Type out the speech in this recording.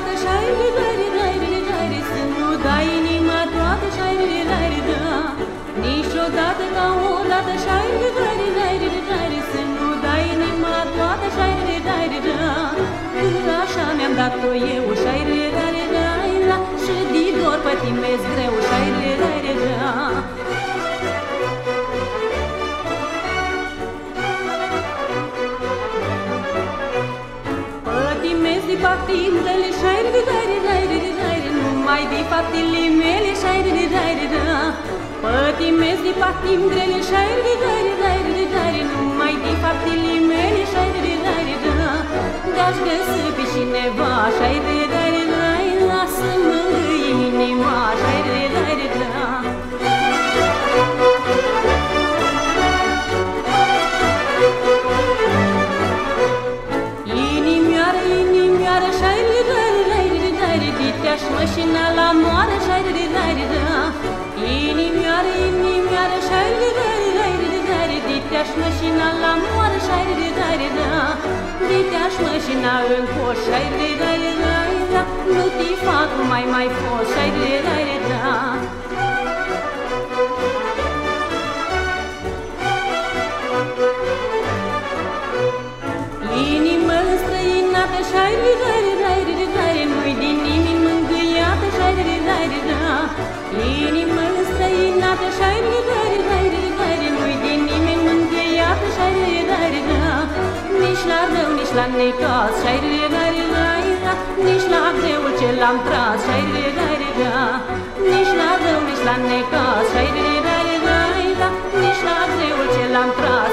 odată șairi-ri-ri-ri-ri-ri, să nu dai inima toată șairi-ri-ri-ri-da. Niciodată ca odată șairi-ri-ri-ri-ri, să nu dai inima toată șairi-ri-ri-da. Că așa mi-am dat-o eu șairi-ri-ri-ri-ri, și de dor pătimesc greu șairi-ri-ri-ri-da. De faptele șairi-ri-ri-ri-ri, numai de faptele mele șairi-ri-ri-ri-da. Pătimesc de faptele grele șairi-ri-ri-ri-ri, numai de faptele mele șairi-ri-ri-ri-da. De-aș găsi pe cineva șairi-ri-ri-ri, lasă-mă inima șairi-ri-ri-ri-da. Diteași mașina la moară șairi-ri-ri-ri-da. Inimioară, inimioară șairi-ri-ri-ri-ri, diteași mașina la moară șairi-ri-ri-ri-da. Diteași mașina în coș șairi-ri-ri-ri-da, nu te fac mai fost șairi-ri-ri-ri-da. Inimă înstrăinată șairi-ri-ri-ri, nu-i din nimeni mângâiată șairi-ri-ri-da. Inimă înstrăinată șairi-ri-ri-ri, nu-i din nimeni mângâiată șairi-ri-ri-da. Nici la rău, nici la necaz șairi-ri-ri-da, nici la greul ce l-am tras șairi-ri-ri-da. Nici la rău, nici la necaz șairi-ri-ri-da, nici la greul ce l-am tras